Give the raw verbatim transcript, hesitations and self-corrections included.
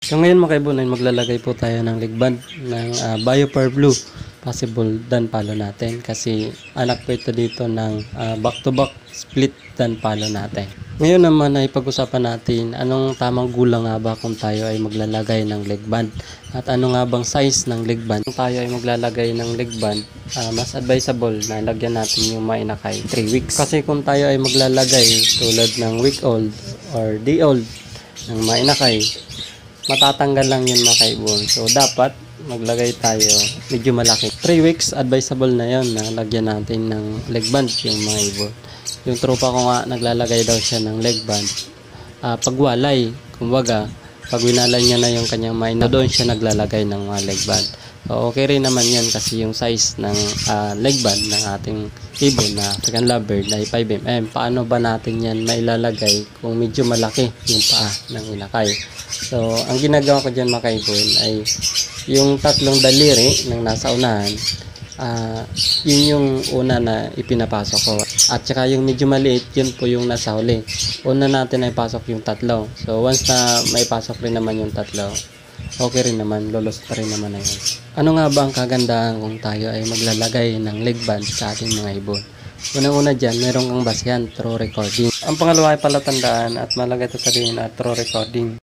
So ngayon mga kaibon ay maglalagay po tayo ng leg band ng uh, Biopar Blue possible dan palo natin kasi anak po ito dito ng uh, back to back split dan palo natin. Ngayon naman ay pag-usapan natin anong tamang gulang nga ba kung tayo ay maglalagay ng leg band at ano nga bang size ng leg band. Kung tayo ay maglalagay ng leg band, uh, mas advisable na lagyan natin yung mainakay three weeks. Kasi kung tayo ay maglalagay tulad ng week old or day old ng mainakay, matatanggal lang yun mga kaibon. So dapat maglagay tayo medyo malaki. three weeks advisable na yon na lagyan natin ng leg band yung mga ibon. Yung tropa ko nga naglalagay daw siya ng leg band. Uh, pagwalay, kumbaga, pag winalay niya na yung kanyang maina, doon siya naglalagay ng mga leg band. So okay rin naman yan kasi yung size ng uh, leg band ng ating ibon na African lovebird ay five millimeters. Paano ba natin yan mailalagay kung medyo malaki yung paa ng inakay? So ang ginagawa ko dyan mga kaibon ay yung tatlong daliri ng nasa unahan, uh, yun yung una na ipinapasok ko. At saka yung medyo maliit, yun po yung nasa huli. Una natin ay pasok yung tatlo. So once na may pasok rin naman yung tatlo, okay rin naman, lolos pa rin naman na yun. Ano nga ba ang kagandahan kung tayo ay maglalagay ng leg band sa ating mga ibon? Unang-una dyan, meron kang basihan, through recording. Ang pangalawa ay palatandaan at malaga ito sabihin at through recording.